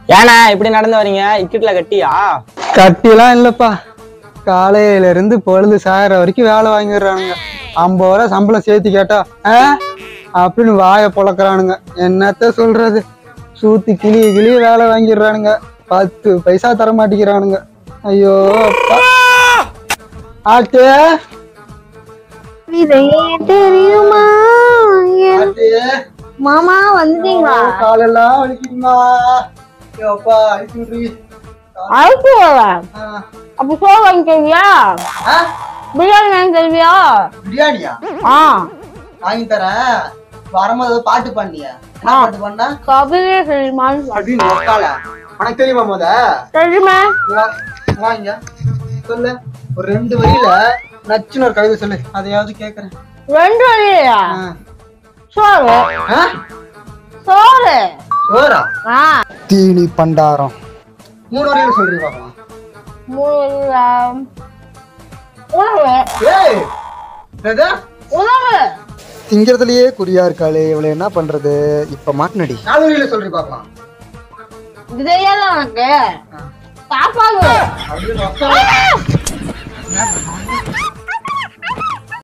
ஏன்னா இப்படி நடந்து வரீங்க? இக்கெட்ல கட்டியா? கட்டிலாம் இல்லப்பா, காலையில இருந்து பொழுது சாயற வரைக்கும் வேலை வாங்கிடுறானுங்க. 50 ரூபா சம்பளம் சேர்த்து கேட்டா அப்படின்னு வாயை பொழக்கிறானுங்க. என்னத்த சொல்றது, சூத்தி கிளிய வேலை வாங்கிடுறானுங்க. 10 பைசா தர மாட்டேங்கிறானுங்க. ஐயோ அப்பா. ஆட்டு தெரியுமா மாமா வந்துட்டீங்களா? காலெல்லாம் வலிக்குதுமா. அப்பா அப்ப சோ வாங்கிக்கிறியா? பிரியாணி வாங்கிக்கிறியா? பிரியாணியா? வாங்கி தரேன். வரும்போது பாட்டு பாண்டியா? பாட்டு பாண்டா கபிலே தெரியுமா? அப்படின்னு உனக்கு தெரியுமா? முத தெரியுமா? வாங்க சொல்லு, ஒரு 2 வரியில நச்சுன்னு ஒரு கவிதை சொல்லு, அதையாவது கேக்குறேன். 2 வரியா? சோறு சோறு சோறா? தீனி பண்டாரம். 3 வரியில சொல்றீங்க பாக்கலாம். 3 வரியில உணவு. ஏய் என்னது உணவு? திங்கிறதுலயே குறியா இருக்காளே, இவளை என்ன பண்றது? இப்ப மாட்டினடி. 4 வரியில சொல்றீங்க பாக்கலாம். இது தெரியாத உனக்கு? சாப்பாடு.